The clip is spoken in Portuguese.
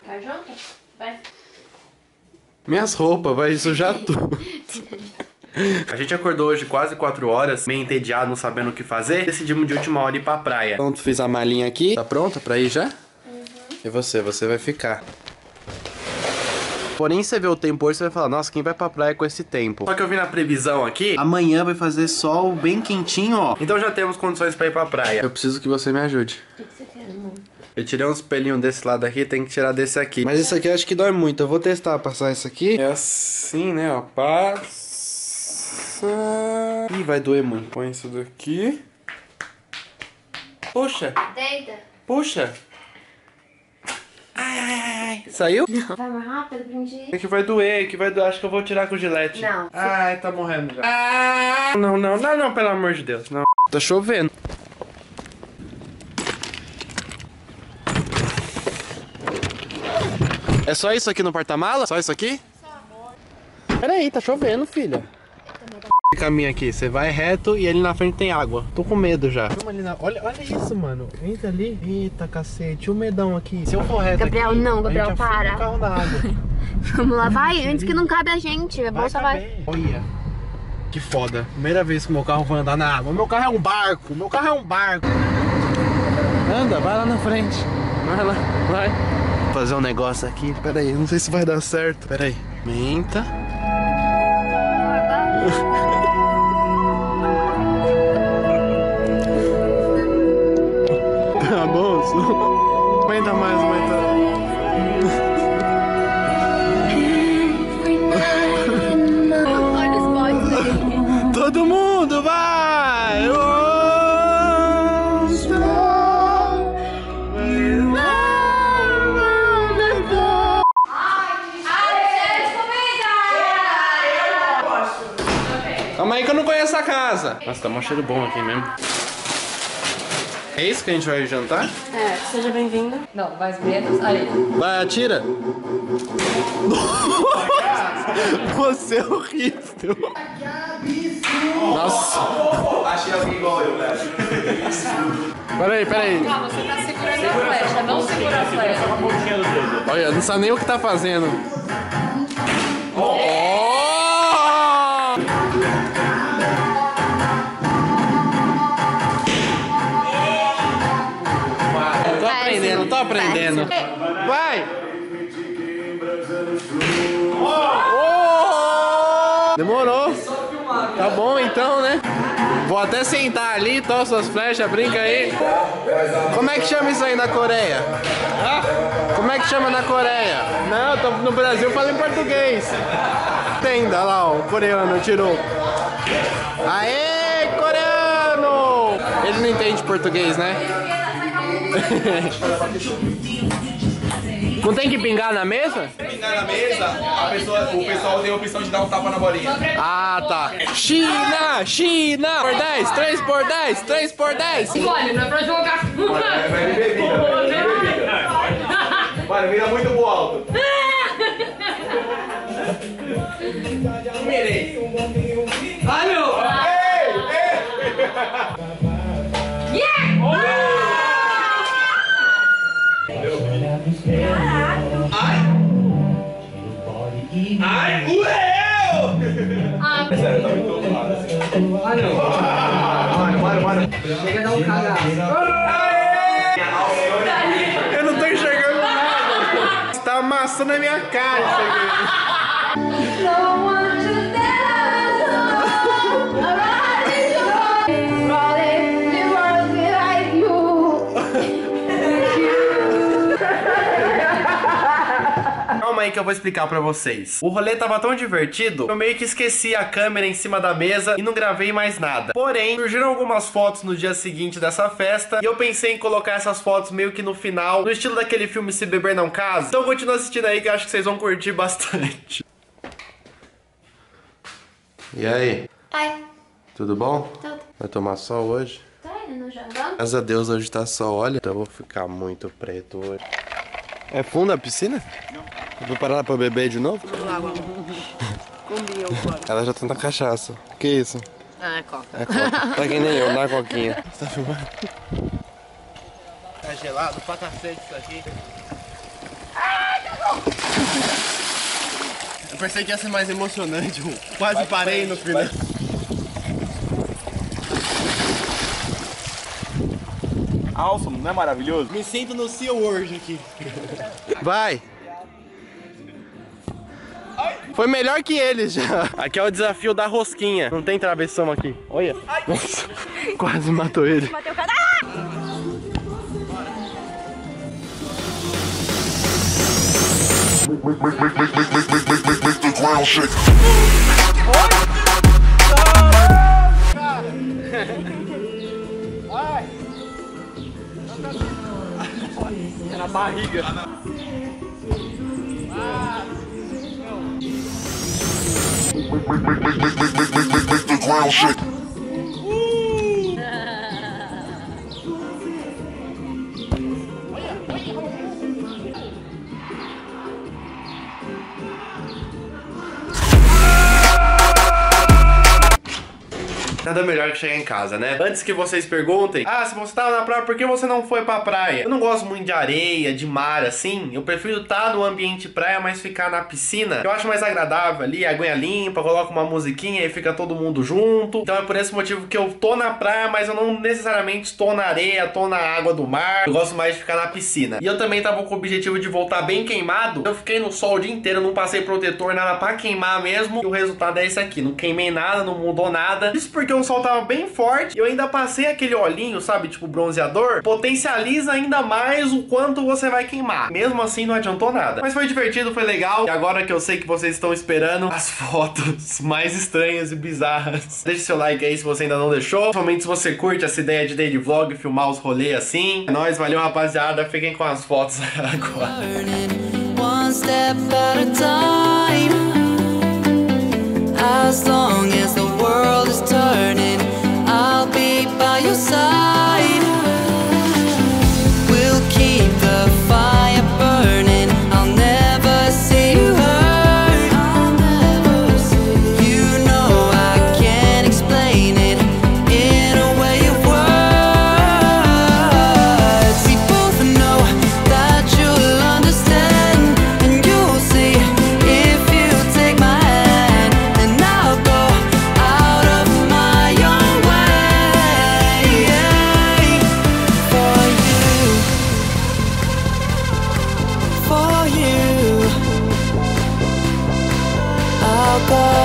brincar junto? Vai. Minhas roupas, vai sujar tudo. A gente acordou hoje quase 4 horas, meio entediado, não sabendo o que fazer. Decidimos de última hora ir pra praia. Pronto, fiz a malinha aqui. Tá pronta pra ir já? Uhum. E você vai ficar. Porém, você vê o tempo hoje, você vai falar, nossa, quem vai pra praia com esse tempo? Só que eu vi na previsão aqui, amanhã vai fazer sol bem quentinho, ó. Então já temos condições pra ir pra praia. Eu preciso que você me ajude. O que você quer, amor? Eu tirei uns pelinhos desse lado aqui, tem que tirar desse aqui. Mas esse aqui eu acho que dói muito. Eu vou testar, passar isso aqui. É assim, né, ó. Passa. Ih, vai doer muito. Põe isso daqui. Puxa. Deita. Puxa. Ai, ai, ai. Saiu? Não. Vai mais rápido pra gente ir? É que vai doer, acho que eu vou tirar com o gilete. Não. Ai, tá morrendo já. Ah, não, pelo amor de Deus, não. Tá chovendo. É só isso aqui no porta-mala? Só isso aqui? Só. Peraí, tá chovendo, filha. Esse caminho aqui, você vai reto e ali na frente tem água. Tô com medo já. Olha isso, mano. Entra ali. Eita, cacete. O medão aqui. Se eu for reto Gabriel, aqui, não, Gabriel, para. O carro na água. Vamos lá, vai. Antes que não cabe a gente. A bolsa vai. Olha. Que foda. Primeira vez que meu carro vai andar na água. Meu carro é um barco. Meu carro é um barco. Anda, vai lá na frente. Vai lá, vai. Vou fazer um negócio aqui. Pera aí, não sei se vai dar certo. Pera aí. Menta. Tá bom, só. Aguenta mais, aguenta. Olha os botes aí. Todo mundo vai! Calma aí que eu não conheço a casa. Nossa, tá um cheiro bom aqui mesmo. É isso que a gente vai jantar? É, seja bem-vindo. Não, mais menos. Aí. Vai, atira. Você é horrível. Nossa. Achei alguém igual eu, velho. Peraí. Calma, você tá segurando a flecha, não segura a flecha. Olha, não sabe nem o que tá fazendo. Tô aprendendo. Vai! Demorou. Tá bom então, né? Vou até sentar ali, tossa as flechas, brinca aí. Como é que chama isso aí na Coreia? Como é que chama na Coreia? Não, tô no Brasil, eu falo em português. Entenda lá, ó, o coreano tirou. Aê, coreano! Ele não entende português, né? Não tem que pingar na mesa? Pingar na mesa, o pessoal tem a opção de dar um tapa na bolinha. Ah, tá. China! Por 10, 3 por 10, 3 por 10. Olha, não é pra jogar. Vai de bebida, Vai, vira muito pro alto. Mirei. Alô! Ai, ué! Sério, tá muito enrolado assim. Mano. Chega a dar um cagaço. Eu não tô enxergando nada. Você tá amassando a minha cara isso aqui. Calma aí que eu vou explicar pra vocês. O rolê tava tão divertido, eu meio que esqueci a câmera em cima da mesa e não gravei mais nada. Porém, surgiram algumas fotos no dia seguinte dessa festa e eu pensei em colocar essas fotos meio que no final, no estilo daquele filme Se Beber Não Casa. Então continua assistindo aí que eu acho que vocês vão curtir bastante. E aí? Ai, Tudo bom? tudo. Vai tomar sol hoje? Tá indo no jardim? Graças a Deus hoje tá sol, olha. Então eu vou ficar muito preto hoje. É fundo a piscina? Não. Vou preparar pra beber de novo? Combinho, pô. Ela já tá na cachaça. O que é isso? Ah, é coca. É coca. Tá que nem eu, na coquinha. Você tá filmando? Tá gelado pra cacete isso aqui. Ai, Eu pensei que ia ser mais emocionante, eu quase parei no final. Awesome, não é maravilhoso? Me sinto no Sea World aqui. Vai! Foi melhor que eles já. Aqui é o desafio da rosquinha. Não tem travessão aqui. Olha. Nossa, quase matou ele. Bateu o cara. Make the ground shake. É na barriga. Make the ground shake. Nada melhor que chegar em casa, né? Antes que vocês perguntem, ah, se você tava na praia, por que você não foi pra praia? Eu não gosto muito de areia, de mar, assim. Eu prefiro estar no ambiente praia, mas ficar na piscina. Eu acho mais agradável ali, a aguinha limpa, coloca uma musiquinha e fica todo mundo junto. Então é por esse motivo que eu tô na praia, mas eu não necessariamente tô na areia, tô na água do mar. Eu gosto mais de ficar na piscina. E eu também tava com o objetivo de voltar bem queimado. Eu fiquei no sol o dia inteiro, não passei protetor, nada pra queimar mesmo. E o resultado é esse aqui. Não queimei nada, não mudou nada. Isso porque o sol tava bem forte. Eu ainda passei aquele olhinho, sabe, tipo bronzeador. Potencializa ainda mais o quanto você vai queimar. Mesmo assim, não adiantou nada. Mas foi divertido, foi legal. E agora que eu sei que vocês estão esperando as fotos mais estranhas e bizarras, deixe seu like aí se você ainda não deixou. Principalmente se você curte essa ideia de daily vlog, filmar os rolês assim. É nóis, valeu, rapaziada. Fiquem com as fotos agora. One step at a time. As long as the world is turning, I'll be by your side. We'll keep the fire burning. I'll never see you hurt. You know I can't explain it in a way of words. We both know that you'll understand, and you'll see if you take my hand, and I'll go out of my own way for you. I'll go